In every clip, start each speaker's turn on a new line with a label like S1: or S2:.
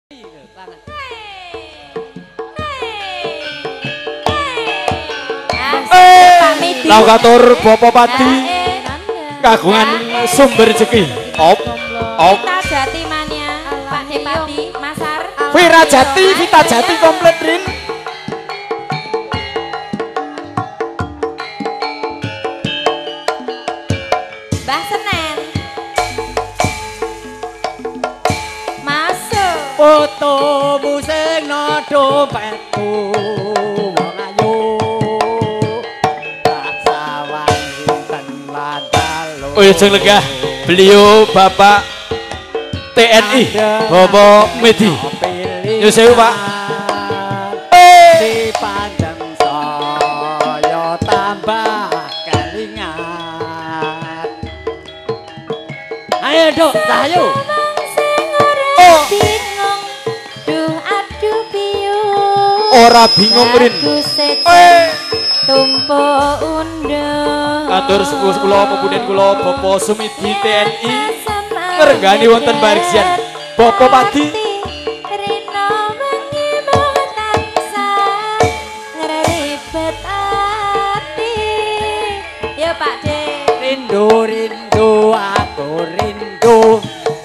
S1: Laukatur Bapak Pati kagungan sumber rezeki. Op.
S2: Jati mania Pak Pati Masar.
S1: Wirajati Vita Jati komplit Rin.
S2: Mbah Senen. Masuk.
S3: Fotomu sing no dompetku.
S1: Oh ya jeng legah, beliau Bapak TNI, Bapak Medi. Yuk Pak.
S3: Dipandang saya tambah kelingat. Ayo Dok, ayo.
S2: Oh. Bingung, duh aduh piung.
S1: Ora bingung Rin.
S2: Tumpuk undang.
S1: Katur sepuh kula pepunden kula Bapak Sumidi TNI ngergani wonten Barisian Bapak Padi
S2: Rino wengi mung tansah ngribet ati. Ya Pak De.
S3: Rindu aku rindu.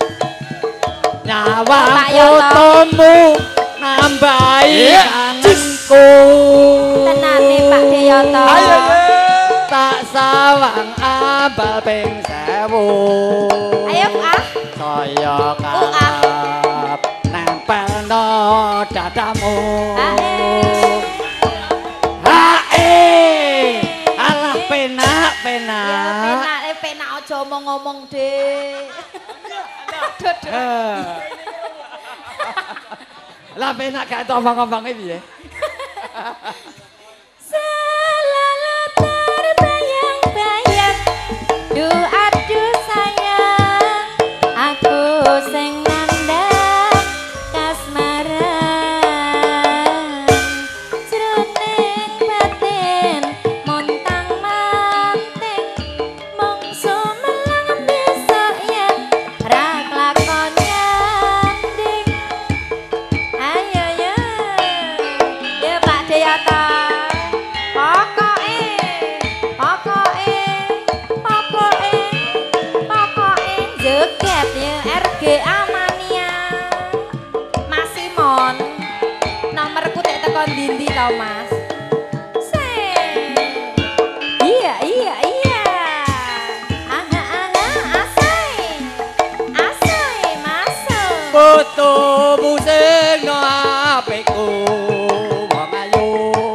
S3: Nyawa fotomu nambahi kangenku.
S2: Tenane Pak Deyoto.
S3: Tak sawang ambal ping 1000.
S2: Ayo ah.
S3: Saya kap nempelno dadamu. Hae. Alah penak.
S2: Ya penak aja omong-omong De.
S3: Lah penak gak omong-omong iki piye?
S2: Selalu terbayang-bayang, duh aduh sayang, aku sing nandang kasmaran, jroning batin montang-manting, mongso melang besok yen ra klakon nyanding. Ayo ya, ya Pak Deyoto. Pokoke joget ya RGA Mania. Mas Simon. Nomorku tek tekan ndi to, Mas? Iya. Asai masuk.
S3: Fotomu sing no HP-ku wong ayu.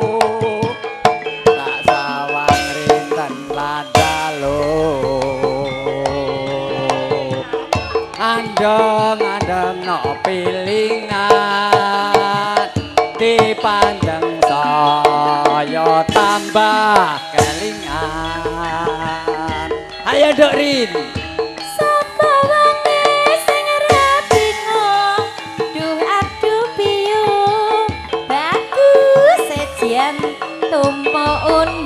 S3: Tak sawang rinten landalo. Andeng no pilingan. Dipandang saya tambah kelingan. Ayo Dok Rin.
S2: Sapa wonge sing ora bingung, duh aduh piung, bagus sejian tumpuk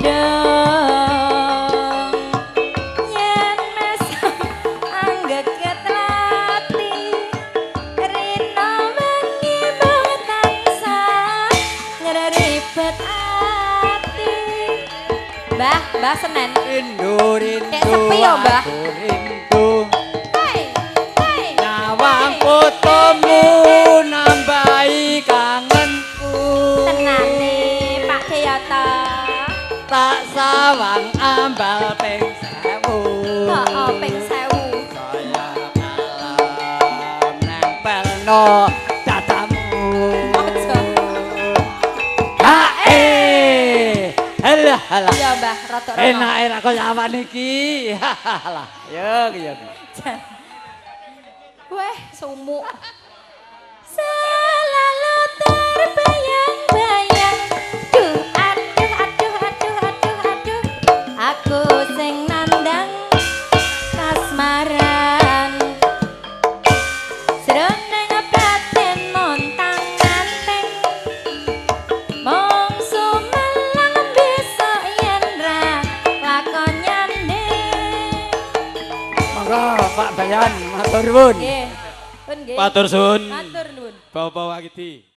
S2: undang. Yen mesem anggeget lati, rino wengi mung tansah ngribet ati. Mbah Senen.
S3: Rindu
S2: Kayak sepi ya, Mbah?
S3: aku rindu.
S2: Hai.
S3: Nyawang fotomu nambahi kangenku.
S2: Tenane Pak Deyoto.
S3: Tak sawang ambal ping 1000.
S2: Heeh, ping 1000.
S3: Saya kalem nempelno dadamu.
S2: Aja.
S3: Hae. Halah.
S2: Ya Mbah, rada
S3: Enak kaya awan iki. Halah. Yo.
S2: Weh, sumuk. Selalu terbayang-bayang, duh aduh. Aku sing nandang kasmaran, jroning batin montang-manting, mongso melang besok yen ra lakon nyanding.
S3: Monggo Pak Bayan matur nuwun.
S2: Nggih. Pun nggih.
S1: Matur suwun.
S2: Matur nuwun.
S1: Bapak-bapak iki.